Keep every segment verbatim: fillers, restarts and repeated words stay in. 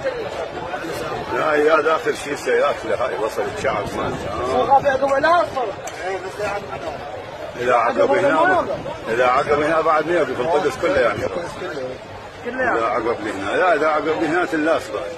لا يا داخل شيء سيارات هاي وصلت شعب مالها. إذا عقب هنا إذا عقب هنا بعد ما يوقف القدس كله يعني. إذا عقب هنا لا إذا عقب هنا تلاص بعد.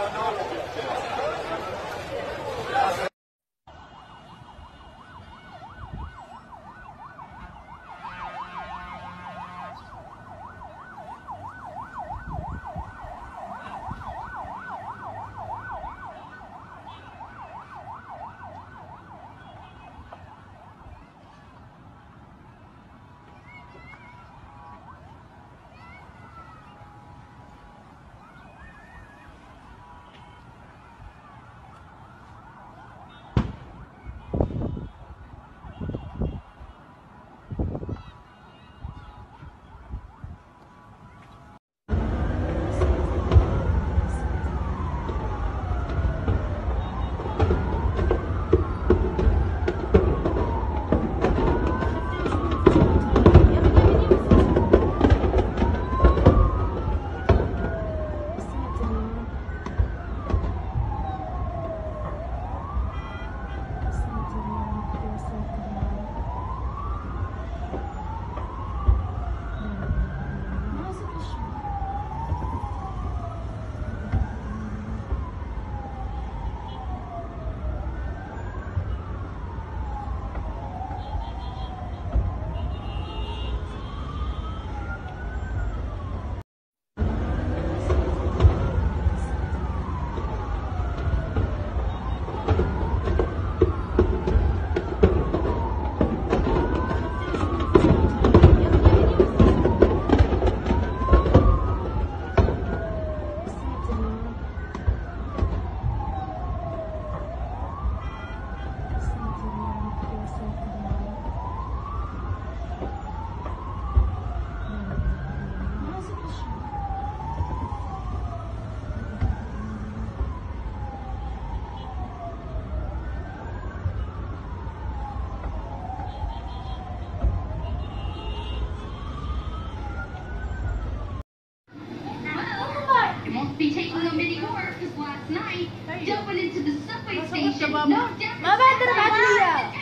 ما بعد اربع ايام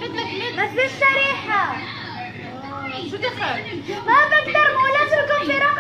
بس لسه ريحه. شو دخل؟ ما بقدر مو لازم يكون في رقم